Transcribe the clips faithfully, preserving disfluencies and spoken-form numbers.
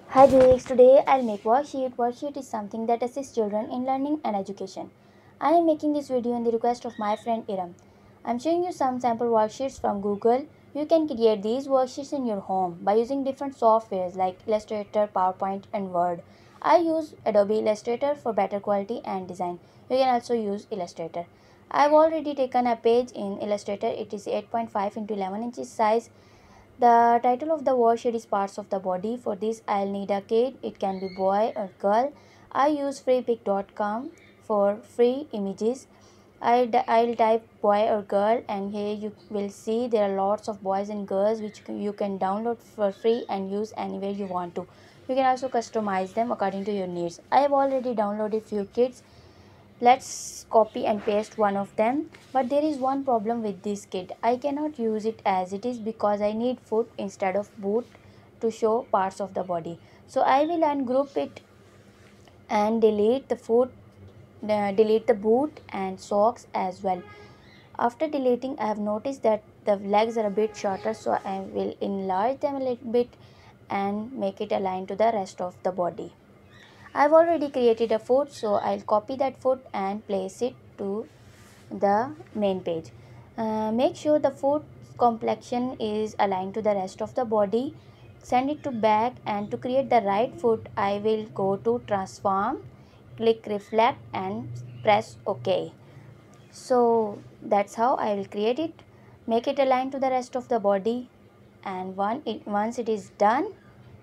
Hi Dix, today I'll make worksheet. Worksheet is something that assists children in learning and education. I am making this video in the request of my friend Iram. I'm showing you some sample worksheets from Google. You can create these worksheets in your home by using different softwares like Illustrator, PowerPoint and Word. I use Adobe Illustrator for better quality and design. You can also use Illustrator. I've already taken a page in Illustrator. It is eight point five into eleven inches size. The title of the worksheet is parts of the body. For this, I'll need a kid. It can be boy or girl. I use freepik dot com for free images. I'll, I'll type boy or girl, and here you will see there are lots of boys and girls which you can download for free and use anywhere you want to. You can also customize them according to your needs. I have already downloaded few kids. Let's copy and paste one of them. But there is one problem with this kit. I cannot use it as it is because I need foot instead of boot to show parts of the body. So I will ungroup it and delete the foot, uh, delete the boot and socks as well. After deleting, I have noticed that the legs are a bit shorter, so I will enlarge them a little bit and make it align to the rest of the body. I've already created a foot, so I'll copy that foot and place it to the main page. Uh, make sure the foot complexion is aligned to the rest of the body. Send it to back, and to create the right foot I will go to transform, click reflect and press OK. So that's how I will create it. Make it align to the rest of the body, and one it, once it is done,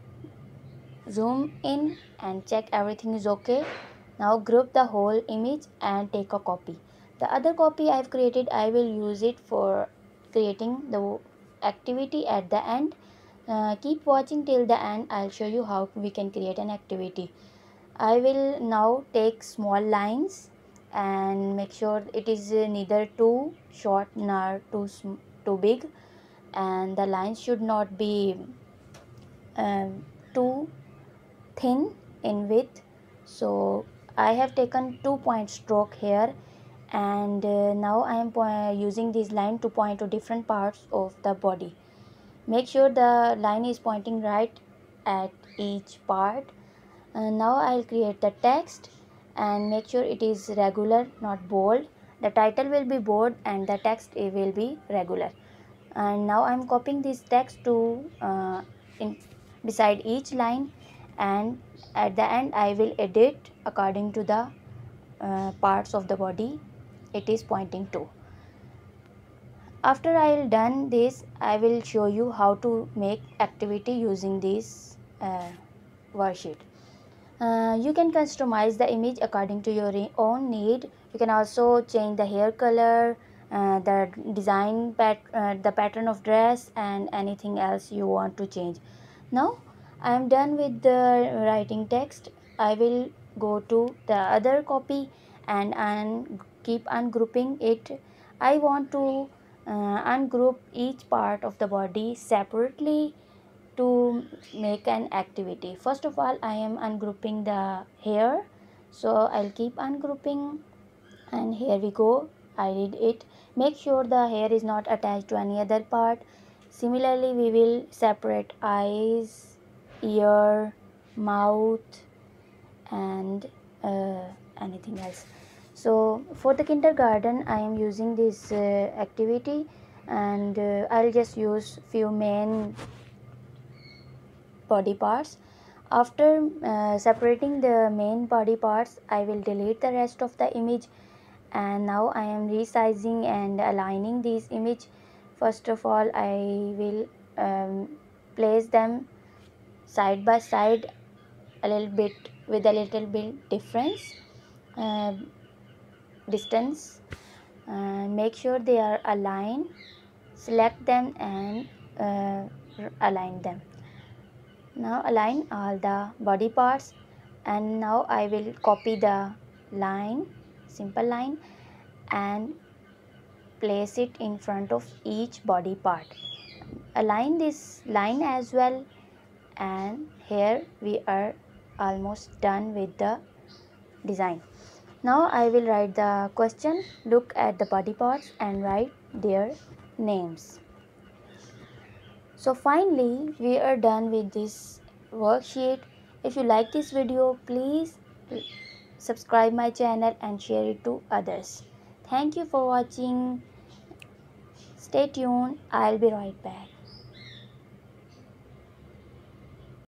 zoom in and check everything is okay. Now group the whole image and take a copy. The other copy I've created, I will use it for creating the activity at the end. Uh, keep watching till the end. I'll show you how we can create an activity. I will now take small lines and make sure it is neither too short nor too too big, and the lines should not be um, too thin in width. So I have taken two point stroke here, and uh, now I am po- using this line to point to different parts of the body. Make sure the line is pointing right at each part. And now I'll create the text and make sure it is regular, not bold. The title will be bold and the text will be regular. And now I'm copying this text to uh, in beside each line, and at the end I will edit according to the uh, parts of the body it is pointing to. After I will done this, I will show you how to make activity using this uh, worksheet. Uh, you can customize the image according to your own need. You can also change the hair color, uh, the design, pat uh, the pattern of dress, and anything else you want to change. Now I am done with the writing text. I will go to the other copy and un keep ungrouping it. I want to uh, ungroup each part of the body separately to make an activity. First of all, I am ungrouping the hair, so I'll keep ungrouping, and here we go. I did it. Make sure the hair is not attached to any other part. Similarly, we will separate eyes, ear, mouth, and uh, anything else. So for the kindergarten, I am using this uh, activity, and uh, I'll just use few main body parts. After uh, separating the main body parts, I will delete the rest of the image, and now I am resizing and aligning this image. First of all, I will um, place them side by side a little bit with a little bit difference uh, distance, and make sure they are aligned. Select them and uh, align them. Now align all the body parts, and now I will copy the line, simple line, and place it in front of each body part. Align this line as well, and here we are almost done with the design. Now I will write the question. Look at the body parts and write their names. So finally we are done with this worksheet. If you like this video, please subscribe my channel and share it to others. Thank you for watching. Stay tuned. I'll be right back.